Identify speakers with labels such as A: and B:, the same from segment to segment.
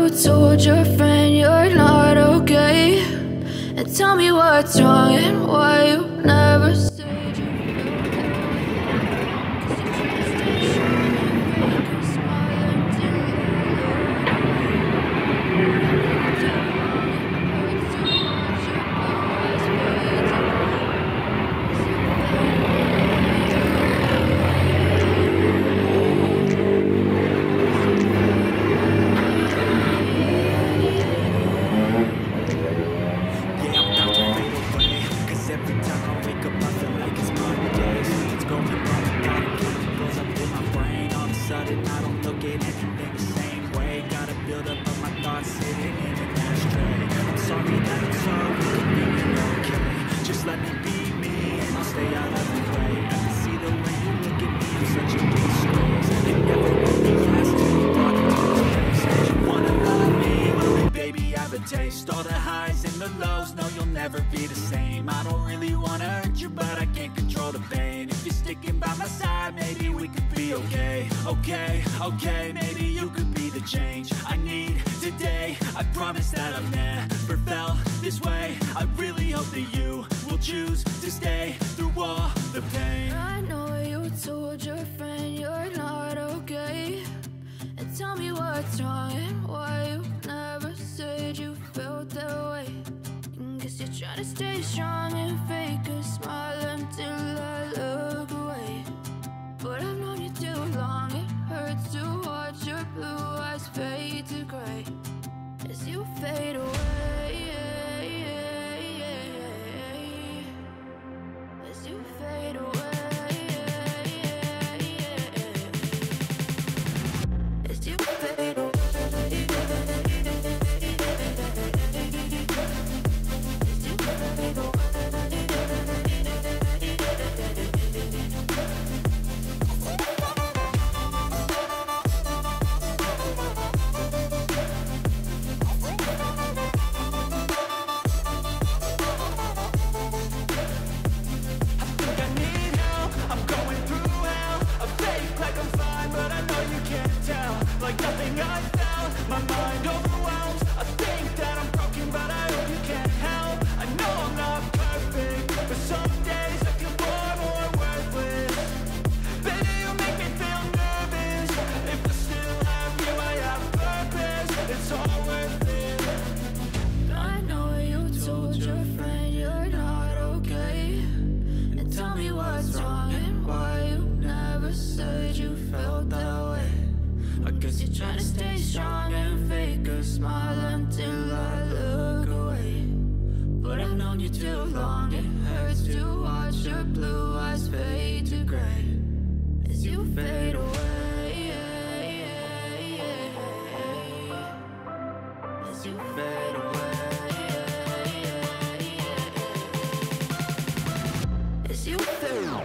A: you told your friend you're not okay, and tell me what's wrong and why you never said you felt that way. 'Cause you try to stay strong and fake a smile until I look away. Too long it hurts to watch your blue eyes fade to
B: taste all the highs and the lows. No, you'll never be the same. I don't really wanna hurt you, but I can't control the pain. If you're sticking by my side, maybe we could be okay. Okay, maybe you could be the change I need today. I promise that I've never felt this way. I really hope that you will choose to stay through all the pain.
A: I know you told your friend you're not okay, and tell me what's wrong and why you never said you felt that way. Guess you're trying to stay strong and fake a smile until I look away. But I've known you too long, it hurts to watch your blue eyes fade to gray as you fade away. As you fade away. As you fade away. Trying to stay strong and fake a smile until I look away. But I've known you too long, it hurts to watch your blue eyes fade to gray as you fade away. As you fade away. As you fade away.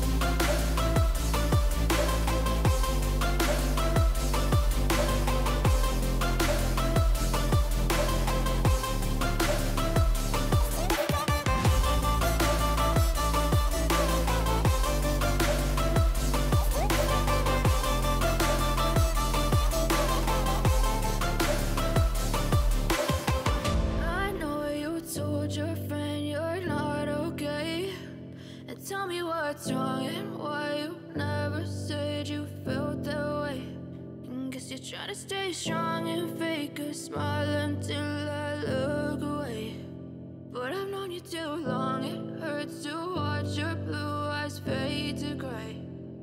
A: Tell me what's wrong and why you never said you felt that way. Guess you're trying to stay strong and fake a smile until I look away. But I've known you too long, it hurts to watch your blue eyes fade to gray.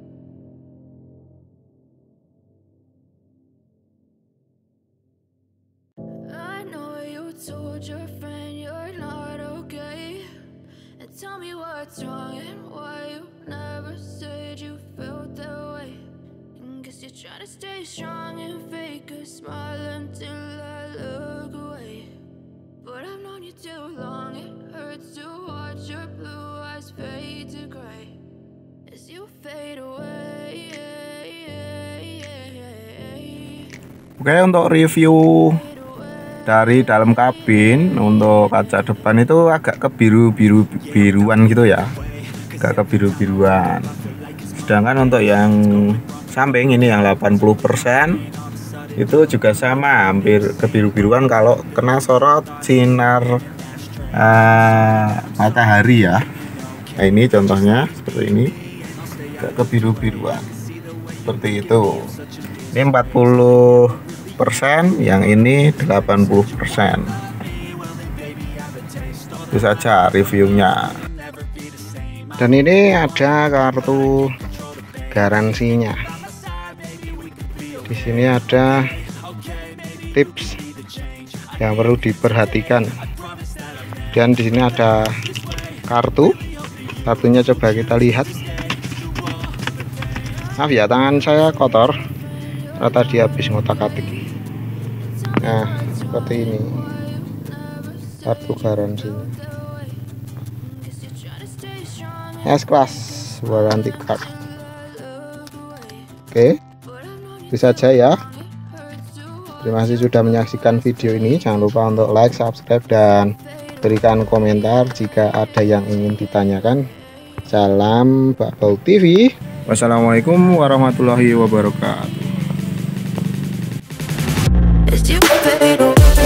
A: I know you told your friend you're not okay, and tell me what's wrong and why you never said you felt that way. Guess you're trying to stay strong and fake a smile until I look away. But I've known you too long, it hurts to watch your blue eyes fade to gray as you fade away.
C: Oke, untuk review dari dalam kabin, untuk kaca depan itu agak ke biruan gitu ya, agak ke biruan. Sedangkan untuk yang samping ini yang 80%, itu juga sama, hampir kebiru-biruan kalau kena sorot sinar matahari ya. Nah ini contohnya seperti ini, kebiru-biruan seperti itu. Ini 40%, yang ini 80%. Itu saja reviewnya. Dan ini ada kartu garansinya. Di sini ada tips yang perlu diperhatikan. Dan di sini ada kartunya, coba kita lihat. Maaf ya, tangan saya kotor karena tadi habis ngotak-atik. Nah, seperti ini kartu garansinya. S-Class warranty card. Oke, itu saja ya. Terima kasih sudah menyaksikan video ini. Jangan lupa untuk like, subscribe, dan berikan komentar jika ada yang ingin ditanyakan. Salam Bakbau TV. Wassalamualaikum warahmatullahi wabarakatuh.